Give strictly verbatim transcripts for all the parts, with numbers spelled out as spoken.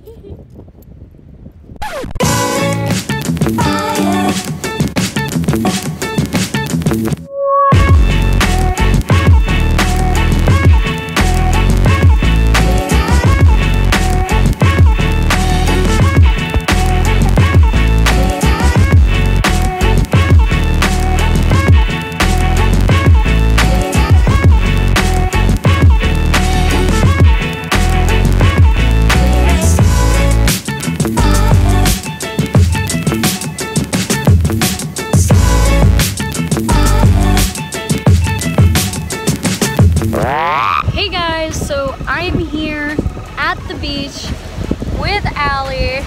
Hey guys, so I'm here at the beach with Allie.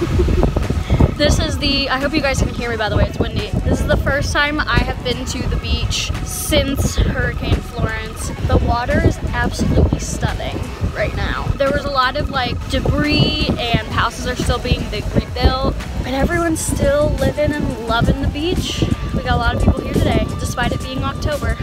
This is the, I hope you guys can hear me by the way, it's windy. This is the first time I have been to the beach since Hurricane Florence. The water is absolutely stunning right now. There was a lot of like debris and houses are still being rebuilt, but everyone's still living and loving the beach. We got a lot of people here today, despite it being October.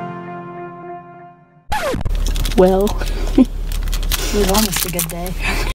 Well, it was almost a good day.